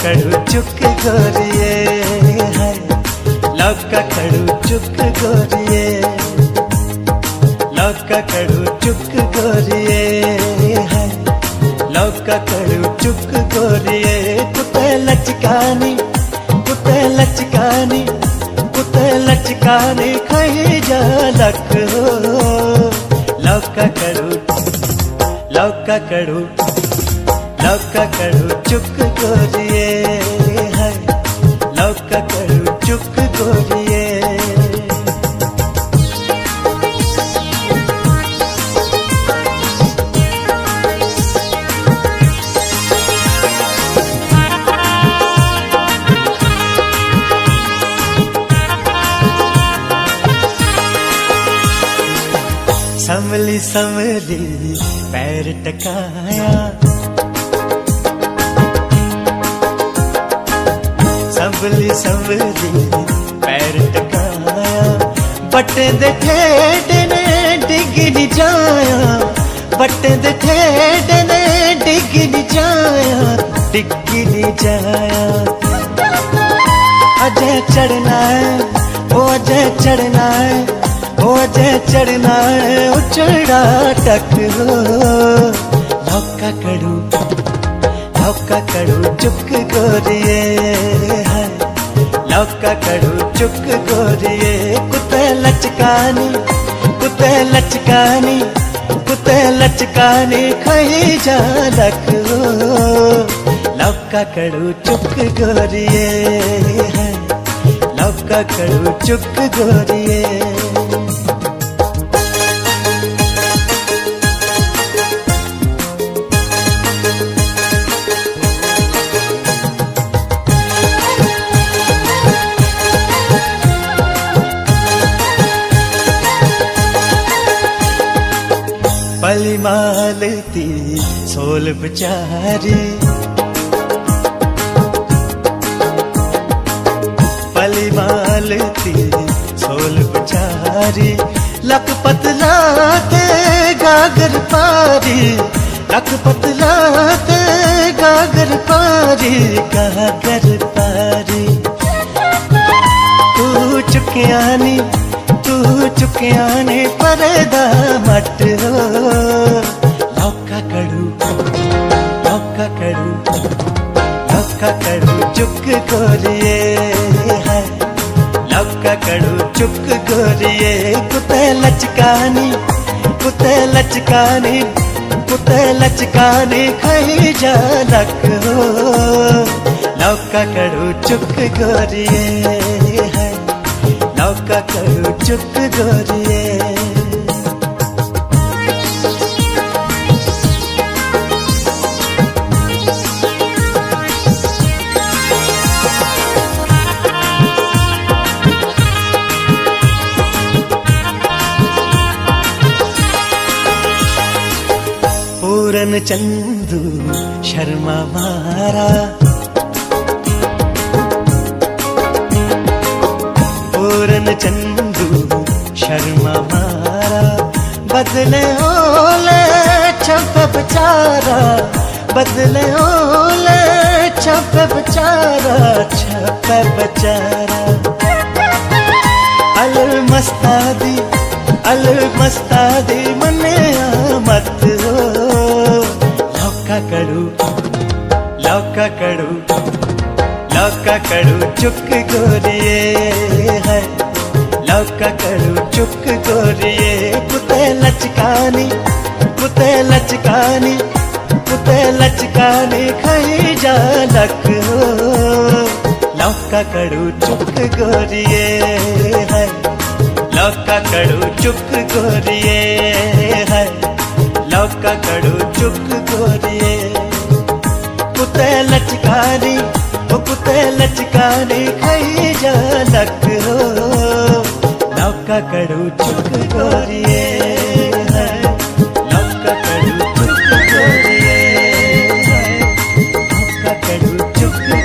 कड़ू चुक गोरिए है, लौका कड़ू चुक गोरिए, लौका कड़ू चुक गोरिए है, लौका कड़ू चुक गोरिए। कुत्ते लचकानी, कुत्ते लचकानी, कुत्ते लचकानी खाई जा लक हो। लौका कड़ू, लौका कड़ू, लौका कड़ू चुक गोरिए है, लौका कड़ू चुक गोरिए। संभली संभली पैर टकाया, संभली संभली पैर टकाया, बट्टे दे ठेडे ने डिग नी जाया, बट्टे दे ठेडे ने डिग नी जाया, डिग नी जाया। अजय चढ़ना है, ओ अजय चढ़ना है, ओ अजय चढ़ना है, उचड़ा टक हो। लौका कड़ू, लौका कड़ू चुक गोरिए है, लौका कड़ू चुक गोरिए। कुत्ते लचकानी, कुत्ते लचकानी, कुत्ते लचकानी खाई जा लक हो। लौका कड़ू चुक गोरिए है, लौका कड़ू चुक गोरिए। पली मालती सोल बेचारी, पली मालती सोल बेचारी, लक पतला ते गागर पारी, लक पतला ते गागर पारी, गागर पारी। तू चुकियानी, तू चुकियानी परदा मट हो। लौका कड़ू, लौका कड़ू, लौका कड़ू चुक गोरिए है, लौका कड़ू चुक गोरिए। कुत्ते लचकानी, कुत्ते लचकानी, कुत्ते लचकानी खाई जा लक हो। लौका कड़ू चुक गोरिए है, लौका कड़ू चुक गोरिए। पूरन चंदू शर्मा मारा, पूरन चंदू शर्मा मारा, बदले ओले छप बेचारा, बदले ओले छप बेचारा, छप बेचारा। अल मस्तादी, अल मस्तादी मने मत हो। लौका कड़ू, लौका कड़ू, लौका कड़ू चुक गोरिए है, लौका कड़ू चुक गोरिए। कुत्ते लचकानी, कुत्ते लचकानी, कुत्ते लचकानी खाई जा लक हो। लौका कड़ू चुक गोरिए है, लौका कड़ू चुक गोरिए है, लौका कड़ू चुक गोरिए। कुत्ते लचकानी, ओ कुत्ते लचकानी खाई जा लक हो। लौका कड़ू चुक गोरिए है, लौका कड़ू चुक गोरिए है, लौका कड़ू चुक